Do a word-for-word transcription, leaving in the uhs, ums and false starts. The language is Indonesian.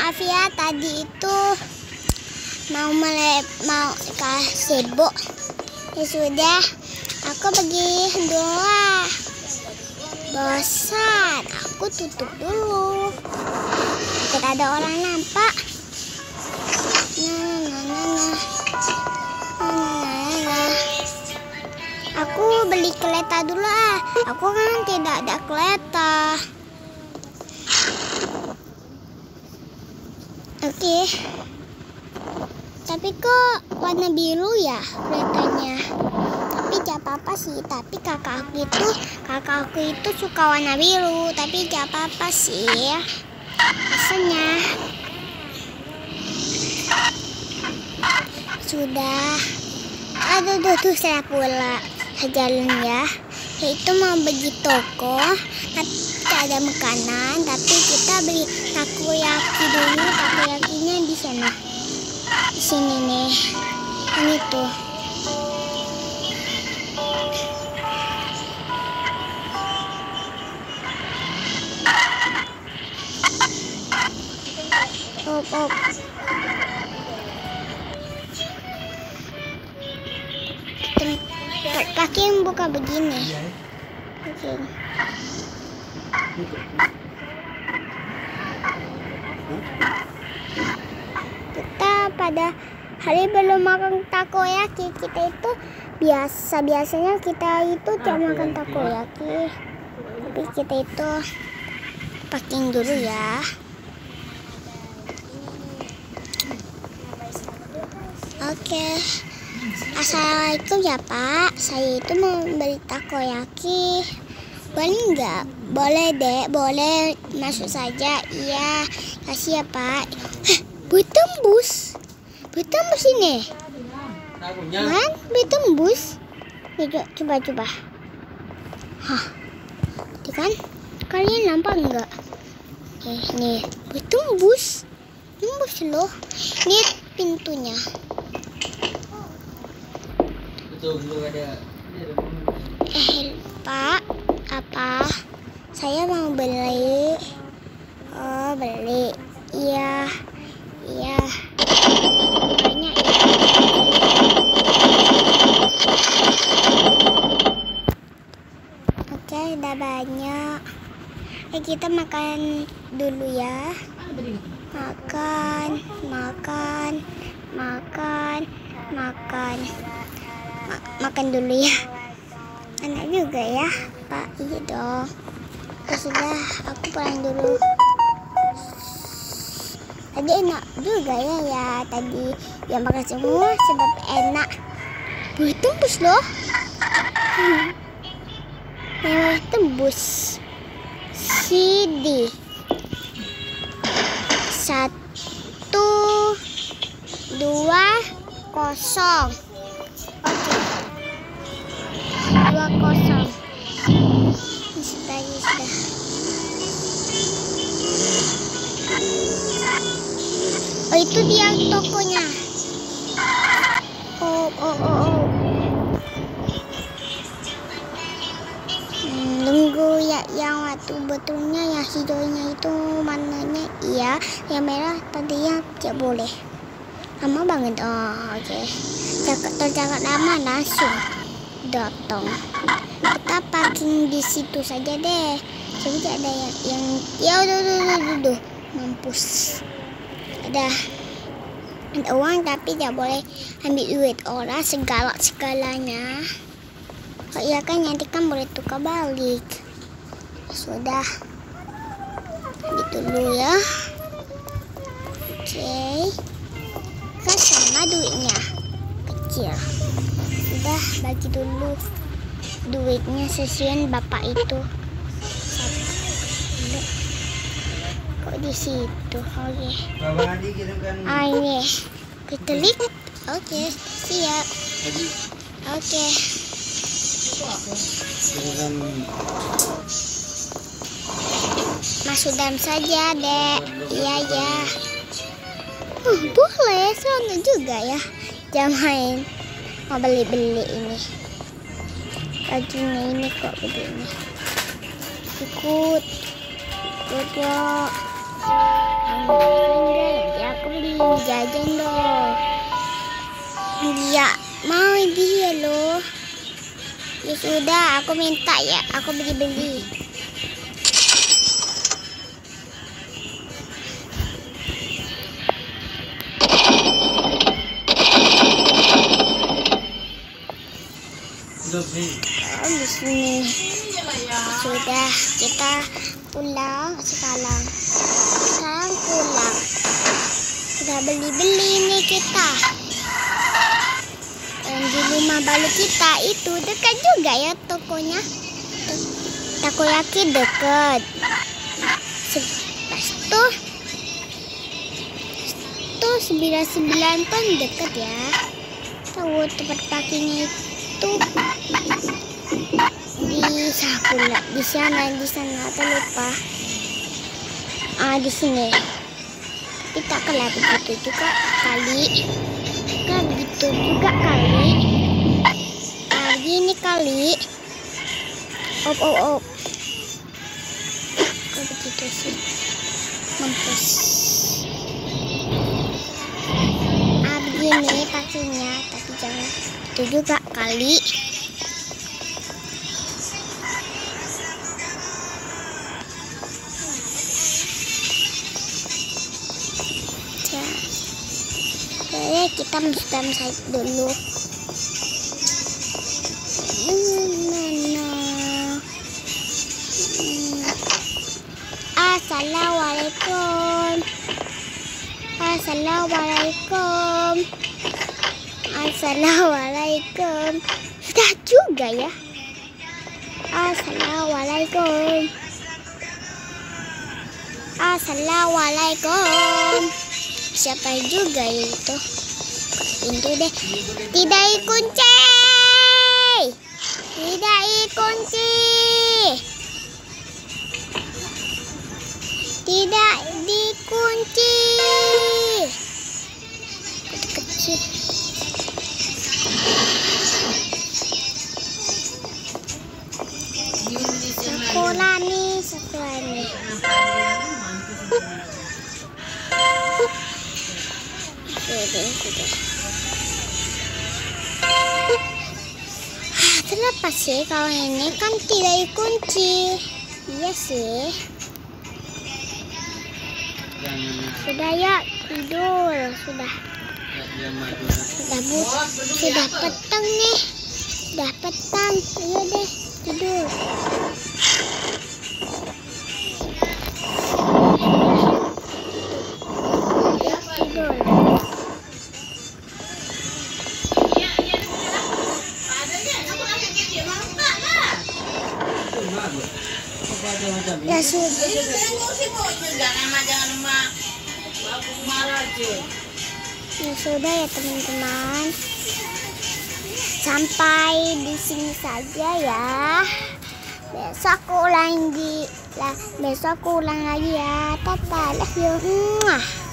maaf ya, tadi itu mau melep mau kasih bu. Ya sudah, aku pergi dulu. Bosan, aku tutup dulu. Tidak ada orang nampak. Nah, nah, nah, nah. Nah, nah, nah. Aku beli kereta dulu ah. Aku kan tidak ada kereta. Oke. Okay. Tapi kok warna biru ya keretanya? Tapi gak apa-apa sih. Tapi kakakku itu, kakakku itu suka warna biru. Tapi gak apa-apa sih. Rasanya. Sudah. Aduh, tuh, tuh saya pula jalan ya. Itu mau pergi toko, tapi ada makanan. Tapi kita beli takoyaki dulu. Takoyakinya di sana. Di sini nih. Ini tuh. Op, op. Kaki yang buka begini. Oke. Kita pada hari belum makan takoyaki. Kita itu biasa biasanya kita itu cuma makan takoyaki. Tapi kita itu packing dulu ya. Oke. Assalamualaikum ya Pak, saya itu mau beli takoyaki. Boleh nggak? Boleh dek, boleh masuk saja. Iya, kasih ya Pak. Heh, bertembus, bertembus ini. Kan, bertembus. Coba coba. Hah, itu kan? Kalian nampak nggak? Eh, nih, bertembus, tembus loh. Ini pintunya. Eh Pak, apa? Saya mau beli. Oh beli. Iya, iya. Banyak ya. Oke, udah banyak. Eh kita makan dulu ya. Makan, makan, makan, makan. Makan dulu ya. Enak juga ya Pak. Iya dong. Ya sudah, aku pulang dulu. Tadi enak juga ya ya tadi. Ya makan semua sebab enak. Bertembus loh. Hmm. Memang tembus. Sidi. Satu, dua, kosong. Dua kosong. Sudah, sudah. Oh itu dia tokonya. Oh oh oh. oh. Hmm, tunggu ya yang waktu betulnya yang hijaunya itu mananya iya, yang merah tadinya tidak boleh. Lama banget. Oh oke. Okay. Terjaga lama langsung datang. Kita parking di situ saja deh. Jadi tidak ada yang yang ya udah udah udah udah mampus. Ada ada uang tapi tidak boleh ambil duit orang segala segalanya. Oh iya kan nanti kan boleh tukar balik. Sudah gitu dulu ya. Oke. Okay. Kan sama duitnya kecil. Udah bagi dulu duitnya sesuai bapak itu. Kok di situ? Oke. Ah ini kita lihat. Oke siap. Oke. Masuk dalam saja dek. Iya ya. Uh, boleh, seronok juga ya. Jangan main. Mau beli-beli ini. Bajunya ini kok begini. Ikut. Ikut yuk. jajan dong. Dia mau dia loh. Ya sudah, aku minta ya, aku beli-beli. Oh, di sini. Sudah, kita pulang sekarang. Sekarang pulang. Sudah beli-beli nih kita. Dan di rumah baru kita itu dekat juga ya tokonya. Takoyaki dekat. Pas tuh, tuh sembilan sembilan pun dekat ya. Tahu tempat parkirnya itu di Sakura, di sana, di sana, tak lupa. Ah, di sini. Tapi tak kalah begitu juga kali. Kan begitu juga kali. Ah, begini kali. Op, op, op. Kok begitu sih? Mampus. Ah, begini pastinya, tapi jangan itu juga kali. Oke, kita sudah masuk dulu. Assalamualaikum. Assalamualaikum. Assalamualaikum. Sudah juga ya. Assalamualaikum. Assalamualaikum. Siapa juga itu? Pintu deh. Tidak dikunci. Tidak dikunci. Tidak dikunci. Kecil. Sekolah nih, sekolah nih. Sudah, sudah. Kenapa sih kalau ini kan tidak dikunci? Iya sih. Sudah ya, tidur. Sudah. Sudah bu, sudah petang nih. Sudah petang. Ayo deh, tidur. Tidur. Ya sudah. Ya sudah ya teman-teman. Sampai di sini saja ya. Besok aku ulang di lah, besok aku ulang lagi ya. Tata, love you.